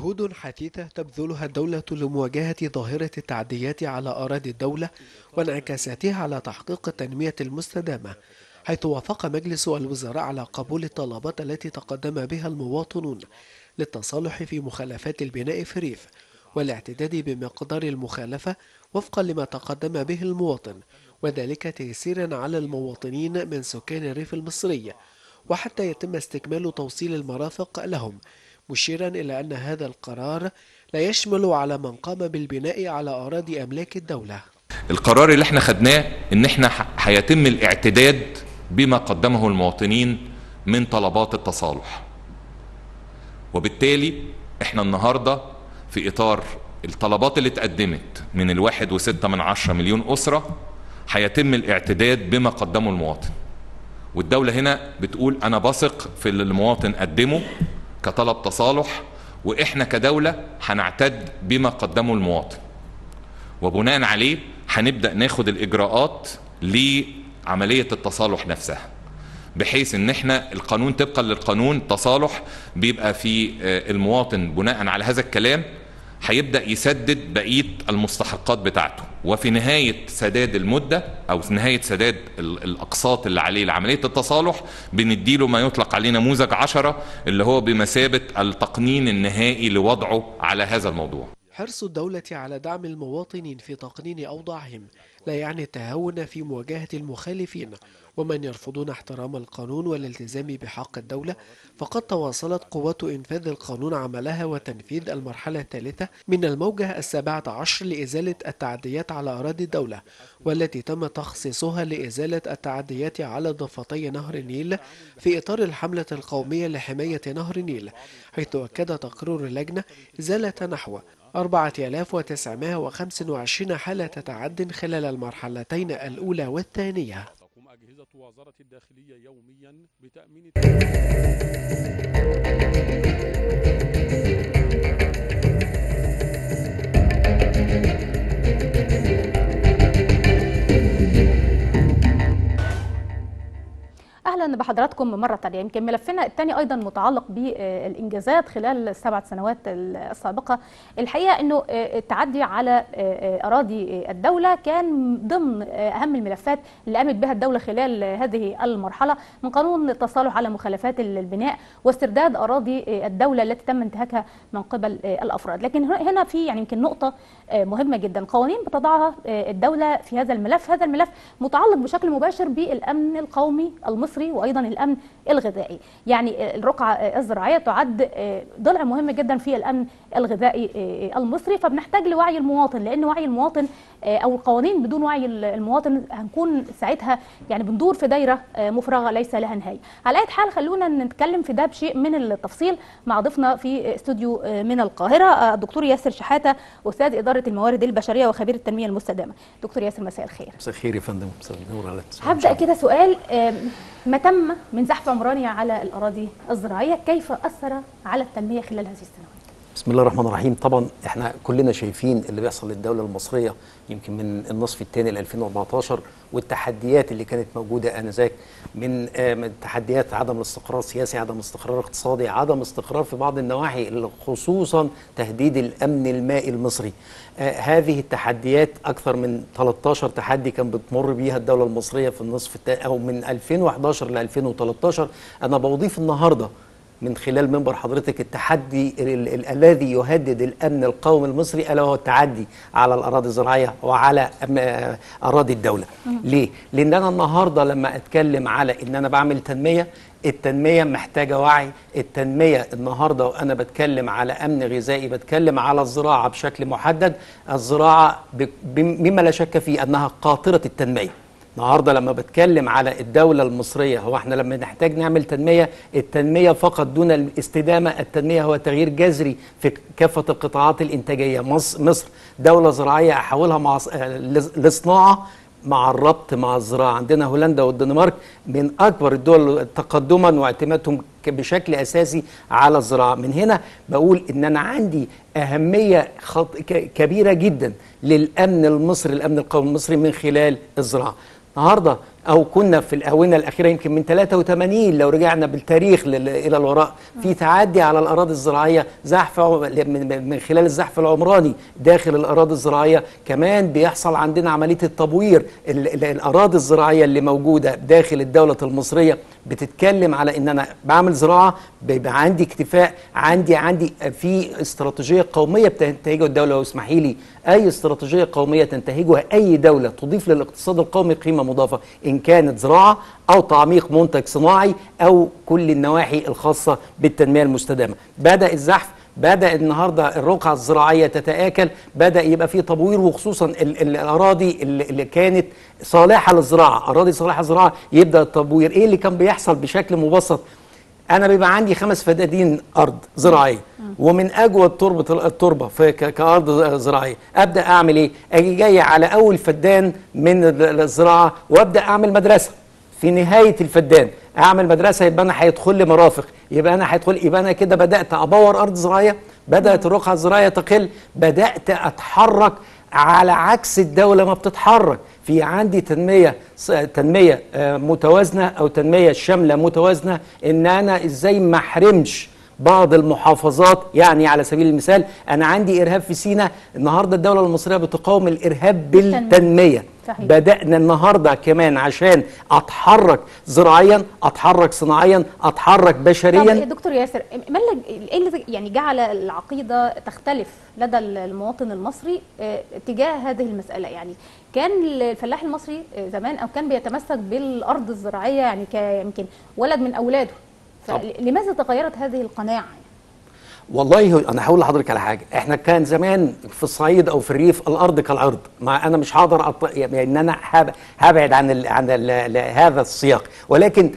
جهود حثيثة تبذلها الدولة لمواجهة ظاهرة التعديات على أراضي الدولة وانعكاساتها على تحقيق التنمية المستدامة، حيث وافق مجلس الوزراء على قبول الطلبات التي تقدم بها المواطنون للتصالح في مخالفات البناء في الريف والاعتداد بمقدار المخالفة وفقا لما تقدم به المواطن، وذلك تيسيرا على المواطنين من سكان الريف المصري وحتى يتم استكمال توصيل المرافق لهم، مشيرا إلى أن هذا القرار لا يشمل على من قام بالبناء على أراضي أملاك الدولة. القرار اللي احنا خدناه ان احنا هيتم الاعتداد بما قدمه المواطنين من طلبات التصالح، وبالتالي احنا النهاردة في اطار الطلبات اللي اتقدمت من 1.6 مليون أسرة هيتم الاعتداد بما قدمه المواطن، والدولة هنا بتقول انا بثق في اللي المواطن قدمه كطلب تصالح، واحنا كدولة هنعتد بما قدمه المواطن، وبناء عليه هنبدأ ناخد الإجراءات لعملية التصالح نفسها، بحيث ان احنا القانون طبقا للقانون تصالح بيبقى في المواطن بناء على هذا الكلام هيبدأ يسدد بقية المستحقات بتاعته، وفي نهاية سداد المدة او في نهاية سداد الاقساط اللي عليه لعملية التصالح بنديله ما يطلق عليه نموذج 10 اللي هو بمثابة التقنين النهائي لوضعه على هذا الموضوع. حرص الدولة على دعم المواطنين في تقنين أوضاعهم لا يعني التهاون في مواجهة المخالفين ومن يرفضون احترام القانون والالتزام بحق الدولة، فقد تواصلت قوات إنفاذ القانون عملها وتنفيذ المرحلة الثالثة من الموجة 17 لإزالة التعديات على أراضي الدولة، والتي تم تخصيصها لإزالة التعديات على ضفتي نهر النيل في إطار الحملة القومية لحماية نهر النيل، حيث أكد تقرير اللجنة إزالة نحو 4925 حالة تعد خلال المرحلتين الأولى والثانية. تقوم أجهزة وزارة الداخلية يوميا بتأمين اهلا بحضراتكم مره ثانيه. يمكن ملفنا الثاني ايضا متعلق بالانجازات خلال ال7 سنوات السابقه. الحقيقه انه التعدي على اراضي الدوله كان ضمن اهم الملفات اللي قامت بها الدوله خلال هذه المرحله، من قانون التصالح على مخالفات البناء واسترداد اراضي الدوله التي تم انتهاكها من قبل الافراد. لكن هنا في يمكن نقطه مهمه جدا، قوانين بتضعها الدوله في هذا الملف. هذا الملف متعلق بشكل مباشر بالامن القومي المصري وايضا الامن الغذائي. يعني الرقعه الزراعيه تعد ضلع مهم جدا في الامن الغذائي المصري، فبنحتاج لوعي المواطن، لان وعي المواطن او القوانين بدون وعي المواطن هنكون ساعتها يعني بندور في دايره مفرغه ليس لها نهايه. على اي حال خلونا نتكلم في ده بشيء من التفصيل مع ضيفنا في استوديو من القاهره الدكتور ياسر شحاته، استاذ اداره الموارد البشريه وخبير التنميه المستدامه. دكتور ياسر مساء الخير. مساء الخير يا فندم. مساء النور على هبدا كده سؤال، ما تم من زحف عمراني على الأراضي الزراعية كيف أثر على التنمية خلال هذه السنوات؟ بسم الله الرحمن الرحيم. طبعا احنا كلنا شايفين اللي بيحصل للدولة المصرية يمكن من النصف الثاني ل 2014 والتحديات اللي كانت موجودة آنذاك من تحديات عدم الاستقرار السياسي، عدم الاستقرار الاقتصادي، عدم الاستقرار في بعض النواحي، خصوصا تهديد الأمن المائي المصري. هذه التحديات أكثر من 13 تحدي كان بتمر بيها الدولة المصرية في النصف الثاني أو من 2011 ل 2013. أنا بضيف النهاردة من خلال منبر حضرتك التحدي الذي يهدد الأمن القومي المصري، ألا وهو التعدي على الأراضي الزراعية وعلى أراضي الدولة. ليه؟ لأن أنا النهاردة لما أتكلم على إن أنا بعمل تنمية، التنمية محتاجة وعي. التنمية النهاردة وأنا بتكلم على أمن غذائي بتكلم على الزراعة بشكل محدد. الزراعة مما لا شك فيه أنها قاطرة التنمية. النهارده لما بتكلم على الدولة المصرية، هو احنا لما نحتاج نعمل تنمية، التنمية فقط دون الاستدامة، التنمية هو تغيير جذري في كافة القطاعات الإنتاجية. مصر دولة زراعية أحولها مع لصناعة مع الربط مع الزراعة. عندنا هولندا والدنمارك من أكبر الدول تقدما واعتمادهم بشكل أساسي على الزراعة. من هنا بقول إن أنا عندي أهمية كبيرة جدا للأمن المصري، الأمن القومي المصري من خلال الزراعة. النهارده او كنا في الاونه الاخيره يمكن من 83 لو رجعنا بالتاريخ الى الوراء في تعدي على الاراضي الزراعيه، زحف من خلال الزحف العمراني داخل الاراضي الزراعيه. كمان بيحصل عندنا عمليه التبوير. الاراضي الزراعيه اللي موجوده داخل الدوله المصريه بتتكلم على ان انا بعمل زراعه، بيبقى عندي اكتفاء، عندي في استراتيجيه قوميه بتنتهجها الدوله. واسمحي لي، اي استراتيجيه قوميه تنتهجها اي دوله تضيف للاقتصاد القومي قيمه مضافه، ان كانت زراعه او تعميق منتج صناعي او كل النواحي الخاصه بالتنميه المستدامه. بدا الزحف، بدأ النهارده الرقعة الزراعية تتآكل، بدأ يبقى في تبوير، وخصوصا الأراضي اللي كانت صالحة للزراعة، أراضي صالحة للزراعة يبدأ التبوير. إيه اللي كان بيحصل بشكل مبسط؟ أنا بيبقى عندي 5 فدادين أرض زراعية، ومن أجود التربة كأرض زراعية، أبدأ أعمل إيه؟ أجي جاي على أول فدان من الزراعة وأبدأ أعمل مدرسة. في نهاية الفدان اعمل مدرسه، يبقى انا هيدخل لي مرافق، يبقى انا كده بدات ابور ارض زراعيه، بدات الرقعه الزراعيه تقل، بدات اتحرك على عكس الدوله ما بتتحرك. في عندي تنميه متوازنه او تنميه شامله متوازنه، ان انا ازاي ما احرمش بعض المحافظات. يعني على سبيل المثال انا عندي ارهاب في سيناء، النهارده الدوله المصريه بتقاوم الارهاب بالتنميه. صحيح. بدأنا النهارده كمان عشان اتحرك زراعيا، اتحرك صناعيا، اتحرك بشريا. طب دكتور ياسر، ما اللي يعني جعل العقيده تختلف لدى المواطن المصري تجاه هذه المساله؟ يعني كان الفلاح المصري زمان او كان بيتمسك بالارض الزراعيه يعني يمكن ولد من اولاده، فلماذا تغيرت هذه القناعه؟ والله انا هقول لحضرتك على حاجه، احنا كان زمان في الصعيد او في الريف الارض كالعرض، ما انا مش هقدر يعني ان انا هبعد عن هذا السياق، ولكن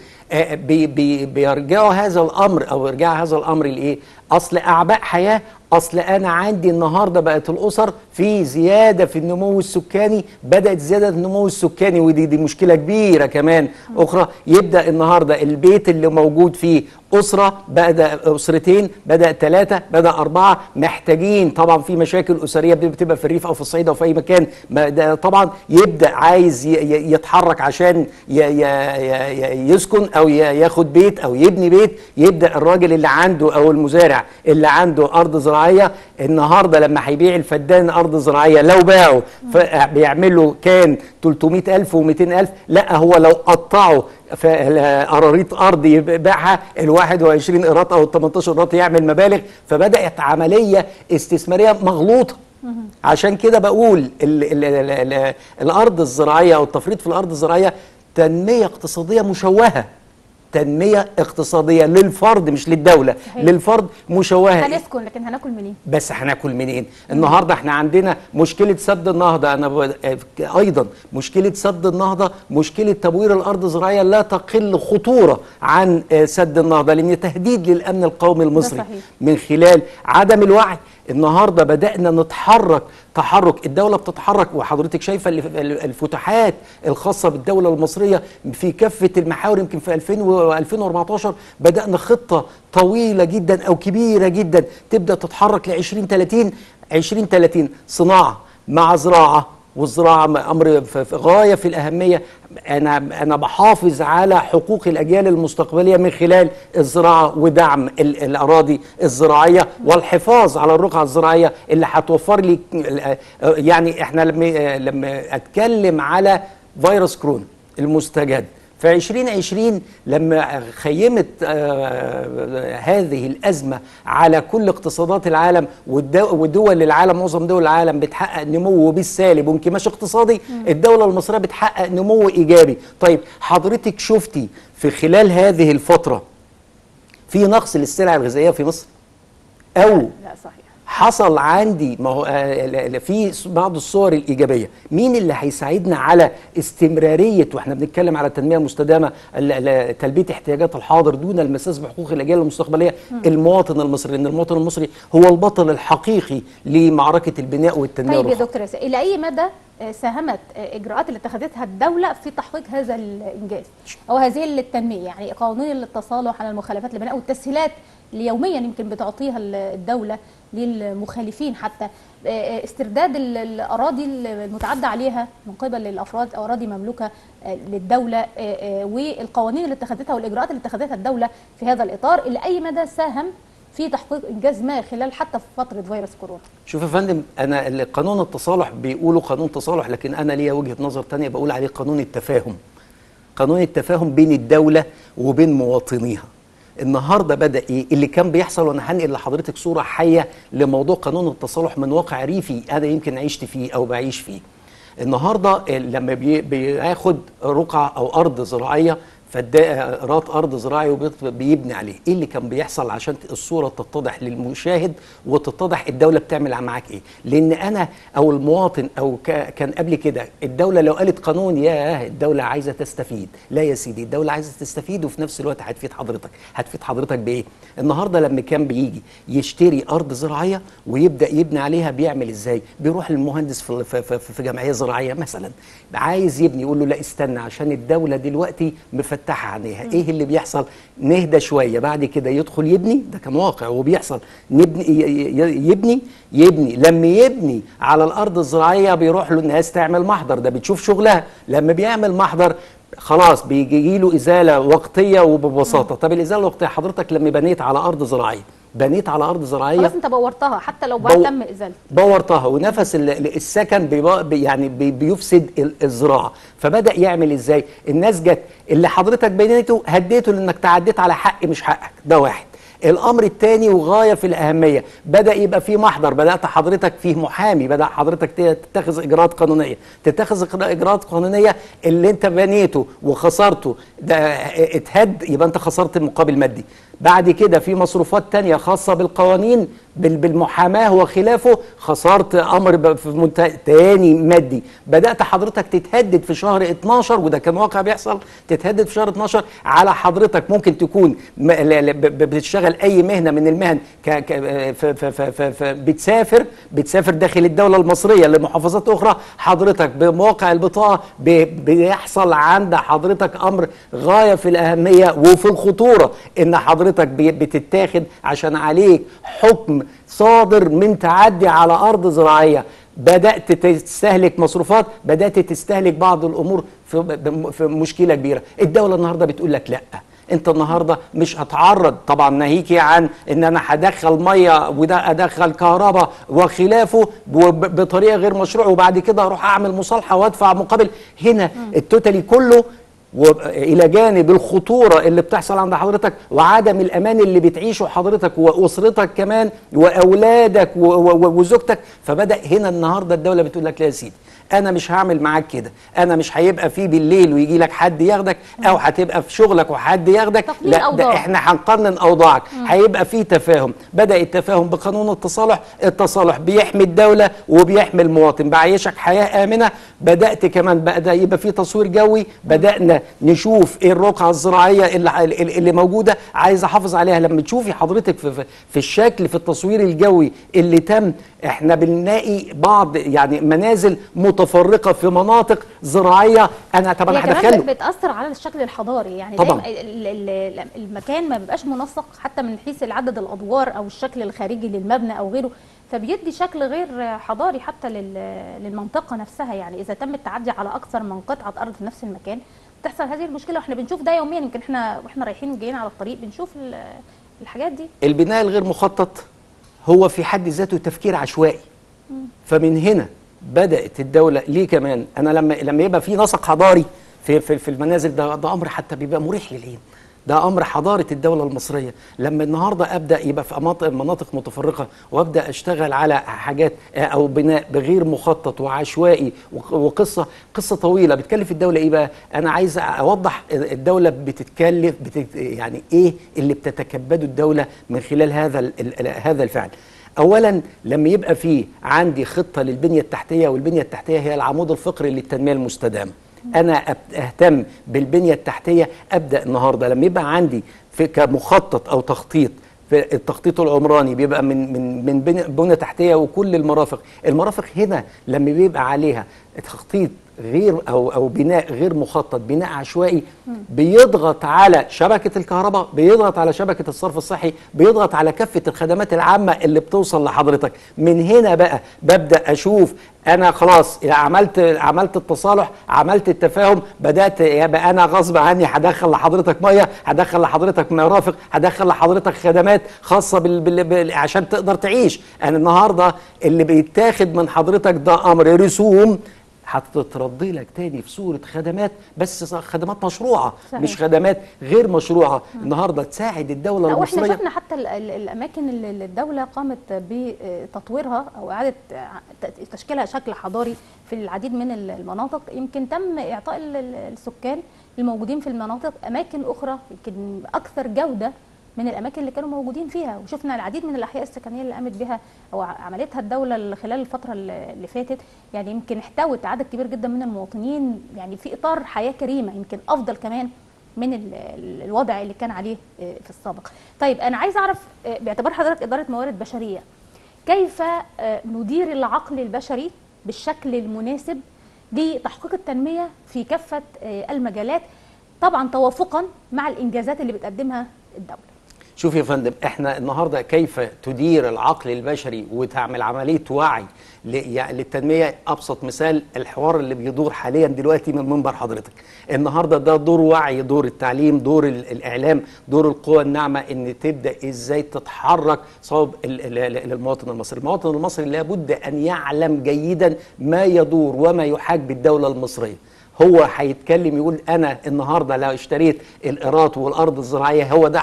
بيرجعوا هذا الامر او يرجع هذا الامر لايه؟ اصل اعباء حياه. اصل انا عندي النهارده بقت الاسر في زياده في النمو السكاني، بدات زياده النمو السكاني، ودي مشكله كبيره كمان اخرى. يبدا النهارده البيت اللي موجود فيه اسره، بدا اسرتين، بدا 3، بدا 4، محتاجين طبعا في مشاكل اسريه بتبقى في الريف او في الصعيد او في اي مكان، طبعا يبدا عايز يتحرك عشان يسكن او ياخد بيت او يبني بيت. يبدا الراجل اللي عنده او المزارع اللي عنده ارض زراعيه النهارده لما هيبيع الفدان ارض زراعيه، لو باعه بيعمل كان 300,000 و200,000، لا هو لو قطعه قراريط ارض يبيعها ال21 قيراط او ال18 قيراط يعمل مبالغ. فبدات عمليه استثماريه مغلوطه. عشان كده بقول الارض الزراعيه او التفريط في الارض الزراعيه تنميه اقتصاديه مشوهه، تنميه اقتصاديه للفرد مش للدوله. صحيح. للفرد مشوهه. هنسكن لكن هناكل منين؟ بس هناكل منين؟ النهارده احنا عندنا مشكله سد النهضه. انا ايضا مشكله سد النهضه، مشكله تبوير الارض الزراعيه لا تقل خطوره عن سد النهضه، لان تهديد للامن القومي المصري من خلال عدم الوعي. النهارده بدأنا نتحرك تحرك، الدولة بتتحرك، وحضرتك شايفة الفتوحات الخاصة بالدولة المصرية في كافة المحاور. يمكن في 2014 بدأنا خطة طويلة جدا أو كبيرة جدا تبدأ تتحرك ل 2030 صناعة مع زراعة، والزراعة أمر غاية في الأهمية. أنا بحافظ على حقوق الأجيال المستقبلية من خلال الزراعة ودعم الأراضي الزراعية والحفاظ على الرقعة الزراعية اللي هتوفر لي. يعني إحنا لما أتكلم على فيروس كورونا المستجد في 2020 لما خيمت هذه الأزمة على كل اقتصادات العالم ودول العالم، معظم دول العالم بتحقق نمو بالسالب وانكماش اقتصادي، الدولة المصرية بتحقق نمو إيجابي. طيب حضرتك شفتي في خلال هذه الفترة في نقص للسلع الغذائية في مصر؟ أو لا صحيح حصل عندي ما هو في بعض الصور الإيجابية. مين اللي هيساعدنا على استمرارية واحنا بنتكلم على التنمية المستدامة تلبية احتياجات الحاضر دون المساس بحقوق الأجيال المستقبلية؟ المواطن المصري، لأن المواطن المصري هو البطل الحقيقي لمعركة البناء والتنمية. طيب يا دكتور ياسر، إلى أي مدى ساهمت إجراءات اللي اتخذتها الدولة في تحقيق هذا الإنجاز أو هذه التنمية؟ يعني قوانين التصالح على المخالفات البناء والتسهيلات اللي يوميا يمكن بتعطيها الدوله للمخالفين، حتى استرداد الاراضي المتعدى عليها من قبل الافراد، اراضي مملوكه للدوله، والقوانين اللي اتخذتها والاجراءات اللي اتخذتها الدوله في هذا الاطار، اللي اي مدى ساهم في تحقيق انجاز ما خلال حتى في فتره فيروس كورونا. شوف يا فندم، انا قانون التصالح بيقولوا قانون تصالح، لكن انا ليا وجهه نظر ثانيه بقول عليه قانون التفاهم. قانون التفاهم بين الدوله وبين مواطنيها. النهارده بدا ايه اللي كان بيحصل، وانا هنقل لحضرتك صوره حيه لموضوع قانون التصالح من واقع ريفي انا يمكن عشت فيه او بعيش فيه. النهارده لما بياخد رقعه او ارض زراعيه، فالرات ارض زراعي وبيبني عليه، ايه اللي كان بيحصل عشان الصوره تتضح للمشاهد وتتضح الدوله بتعمل معاك ايه؟ لان انا او المواطن او كان قبل كده الدوله لو قالت قانون ياه الدوله عايزه تستفيد، لا يا سيدي الدوله عايزه تستفيد وفي نفس الوقت هتفيد حضرتك. هتفيد حضرتك بايه؟ النهارده لما كان بيجي يشتري ارض زراعيه ويبدا يبني عليها بيعمل ازاي؟ بيروح للمهندس في جمعيه زراعيه مثلا عايز يبني، يقول له لا استنى عشان الدوله دلوقتي مفتحه عليها. ايه اللي بيحصل؟ نهدى شويه، بعد كده يدخل يبني، ده كان واقع وبيحصل، يبني لما يبني على الارض الزراعيه بيروح له الناس تعمل محضر، ده بتشوف شغلها، لما بيعمل محضر خلاص بيجي له ازاله وقتيه وببساطه. طب الازاله الوقتيه حضرتك لما بنيت على ارض زراعيه، بنيت على ارض زراعيه خلاص انت بورتها حتى لو بعد تم ازالتها، بورتها، ونفس السكن يعني بيفسد الزراعه. فبدا يعمل ازاي؟ الناس جت اللي حضرتك بنيته هديته لانك تعديت على حق مش حقك، ده واحد. الامر الثاني وغايه في الاهميه، بدا يبقى فيه محضر، بدات حضرتك فيه محامي، بدا حضرتك تتخذ اجراءات قانونيه، اللي انت بنيته وخسرته ده اتهد، يبقى انت خسرت المقابل المادي. بعد كده في مصروفات تانية خاصة بالقوانين بالمحاماة وخلافه، خسرت أمر في منتهى تاني مادي. بدأت حضرتك تتهدد في شهر 12، وده كان واقع بيحصل، تتهدد في شهر 12 على حضرتك ممكن تكون بتشتغل أي مهنة من المهن بتسافر داخل الدولة المصرية لمحافظات أخرى، حضرتك بمواقع البطاقة بيحصل عند حضرتك أمر غاية في الأهمية وفي الخطورة، إن حضرتك بتتاخد عشان عليك حكم صادر من تعدي على أرض زراعية. بدأت تستهلك مصروفات، بدأت تستهلك بعض الأمور في مشكلة كبيرة. الدولة النهاردة بتقول لك لأ، انت النهارده مش هتعرض، طبعا ناهيكي عن ان انا هدخل ميه وده ادخل كهرباء وخلافه بطريقه غير مشروعه، وبعد كده اروح اعمل مصالحه وادفع مقابل. هنا التوتالي كله، والى جانب الخطوره اللي بتحصل عند حضرتك وعدم الامان اللي بتعيشه حضرتك واسرتك كمان واولادك وزوجتك. فبدا هنا النهارده الدوله بتقول لك لا يا سيدي انا مش هعمل معاك كده، انا مش هيبقى فيه بالليل ويجي لك حد ياخدك، او هتبقى في شغلك وحد ياخدك، لا ده احنا هنقنن اوضاعك، هيبقى فيه تفاهم. بدا التفاهم بقانون التصالح بيحمي الدوله وبيحمي المواطن، بعيشك حياه امنه. بدات كمان بدا يبقى فيه تصوير جوي، بدانا نشوف ايه الرقعه الزراعيه اللي موجوده عايز احافظ عليها. لما تشوفي حضرتك في الشكل في التصوير الجوي اللي تم، احنا بنلاقي بعض يعني منازل متفرقه في مناطق زراعيه. انا طبعا هدخله بتاثر على الشكل الحضاري، يعني طبعا المكان ما بيبقاش منسق حتى من حيث عدد الادوار او الشكل الخارجي للمبنى او غيره، فبيدي شكل غير حضاري حتى للمنطقه نفسها. يعني اذا تم التعدي على اكثر من قطعه ارض في نفس المكان بتحصل هذه المشكله، واحنا بنشوف ده يوميا. يمكن واحنا رايحين وجايين على الطريق بنشوف الحاجات دي. البناء الغير مخطط هو في حد ذاته تفكير عشوائي. فمن هنا بدأت الدولة ليه كمان، أنا لما يبقى في نسق حضاري في المنازل، ده أمر حتى بيبقى مريح للعين، ده أمر حضارة الدولة المصرية. لما النهاردة أبدأ يبقى في مناطق متفرقة وأبدأ أشتغل على حاجات أو بناء بغير مخطط وعشوائي، وقصة طويلة بتكلف الدولة إيه بقى؟ أنا عايز أوضح الدولة بتتكلف يعني إيه اللي بتتكبده الدولة من خلال هذا الفعل. أولا لما يبقى في عندي خطة للبنية التحتية، والبنية التحتية هي العمود الفقري للتنمية المستدامة، أنا أهتم بالبنية التحتية. أبدأ النهاردة لما يبقى عندي في كمخطط أو تخطيط، في التخطيط العمراني بيبقى من بنية تحتية وكل المرافق هنا لما بيبقى عليها تخطيط غير او بناء غير مخطط، بناء عشوائي، بيضغط على شبكه الكهرباء، بيضغط على شبكه الصرف الصحي، بيضغط على كافه الخدمات العامه اللي بتوصل لحضرتك. من هنا بقى ببدا اشوف انا خلاص عملت التصالح، عملت التفاهم، بدات يبقى انا غصب عني هدخل لحضرتك ميه، هدخل لحضرتك مرافق، هدخل لحضرتك خدمات خاصه عشان تقدر تعيش. انا النهارده اللي بيتاخد من حضرتك ده امر رسوم هتتردي لك تاني في صورة خدمات، بس خدمات مشروعة. صحيح. مش خدمات غير مشروعة. النهاردة تساعد الدولة المصرية. واحنا شفنا حتى الأماكن اللي الدولة قامت بتطويرها أو إعادة تشكيلها شكل حضاري في العديد من المناطق، يمكن تم إعطاء السكان الموجودين في المناطق أماكن أخرى يمكن أكثر جودة من الاماكن اللي كانوا موجودين فيها. وشفنا العديد من الاحياء السكنيه اللي قامت بها او عملتها الدوله خلال الفتره اللي فاتت، يعني يمكن احتوت عدد كبير جدا من المواطنين يعني في اطار حياه كريمه، يمكن افضل كمان من الوضع اللي كان عليه في السابق. طيب انا عايز اعرف باعتبار حضرتك اداره موارد بشريه، كيف ندير العقل البشري بالشكل المناسب لتحقيق التنميه في كافه المجالات، طبعا توافقا مع الانجازات اللي بتقدمها الدوله؟ شوف يا فندم، احنا النهارده كيف تدير العقل البشري وتعمل عمليه وعي للتنميه. ابسط مثال الحوار اللي بيدور حاليا دلوقتي من منبر حضرتك. النهارده ده دور وعي، دور التعليم، دور الاعلام، دور القوى الناعمه، ان تبدا ازاي تتحرك صوب المواطن المصري. المواطن المصري لابد ان يعلم جيدا ما يدور وما يحاك بالدوله المصريه. هو هيتكلم يقول انا النهارده لو اشتريت الايراد والارض الزراعيه هو ده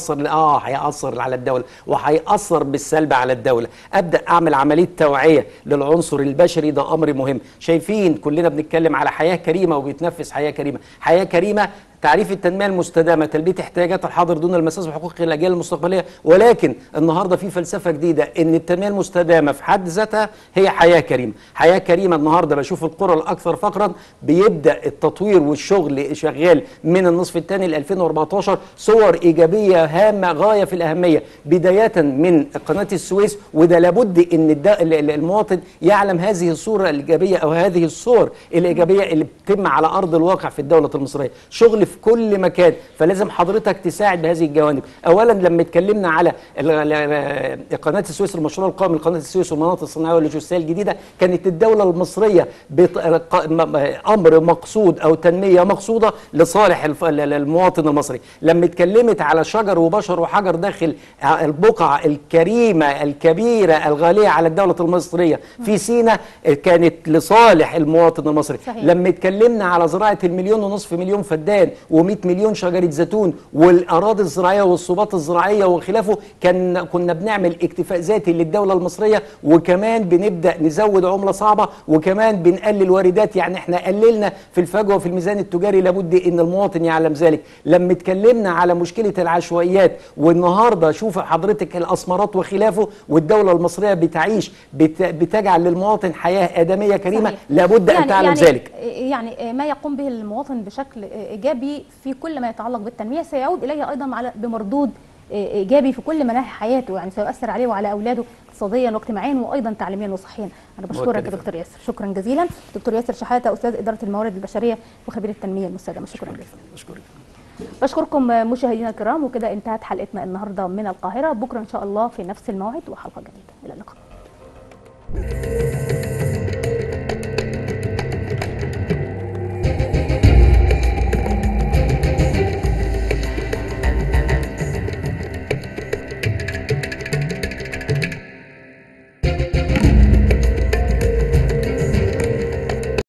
هيأثر على الدوله وهيأثر بالسلب على الدوله. ابدا اعمل عمليه توعيه للعنصر البشري، ده امر مهم. شايفين كلنا بنتكلم على حياه كريمه وبيتنفس حياه كريمه. حياه كريمه تعريف التنميه المستدامه، تلبيه احتياجات الحاضر دون المساس بحقوق الاجيال المستقبليه. ولكن النهارده في فلسفه جديده ان التنميه المستدامه في حد ذاتها هي حياه كريمه. حياه كريمه النهارده بشوف القرى الاكثر فقرا بيبدا التطوير والشغل شغال من النصف الثاني ل 2014. صور ايجابيه هامه غايه في الاهميه، بدايه من قناه السويس، وده لابد ان المواطن يعلم هذه الصوره الايجابيه او هذه الصور الايجابيه اللي بتتم على ارض الواقع في الدوله المصريه. شغل في كل مكان، فلازم حضرتك تساعد بهذه الجوانب. اولا لما اتكلمنا على قناه السويس، المشروع القومي لقناه السويس والمناطق الصناعيه واللوجستيه الجديده، كانت الدوله المصريه امر مقصود او تنميه مقصوده لصالح المواطن المصري. لما اتكلمت على شجر وبشر وحجر داخل البقعه الكريمه الكبيره الغاليه على الدوله المصريه في سيناء، كانت لصالح المواطن المصري. صحيح. لما اتكلمنا على زراعه 1.5 مليون فدان و100 مليون شجره زيتون والاراضي الزراعيه والصوبات الزراعيه وخلافه، كنا بنعمل اكتفاء ذاتي للدوله المصريه، وكمان بنبدا نزود عمله صعبه، وكمان بنقلل واردات. يعني احنا قللنا في الفجوه في الميزان التجاري، لابد ان المواطن يعلم ذلك. لما اتكلمنا على مشكله العشوائيات، والنهارده شوف حضرتك الاسمرات وخلافه، والدوله المصريه بتعيش بتجعل للمواطن حياه ادميه كريمه. صحيح. لابد ان تعلم ذلك. يعني ما يقوم به المواطن بشكل ايجابي في كل ما يتعلق بالتنميه سيعود اليه ايضا بمردود ايجابي في كل مناحي حياته، يعني سيؤثر عليه وعلى اولاده اقتصاديا واجتماعيا وايضا تعليميا وصحيا. انا بشكرك يا دكتور ياسر، شكرا جزيلا. دكتور ياسر شحاته، استاذ اداره الموارد البشريه وخبير التنميه المستدامه، شكرا جزيلا. بشكركم مشاهدينا الكرام، وكده انتهت حلقتنا النهارده من القاهره. بكره ان شاء الله في نفس الموعد وحلقه جديده. الى اللقاء.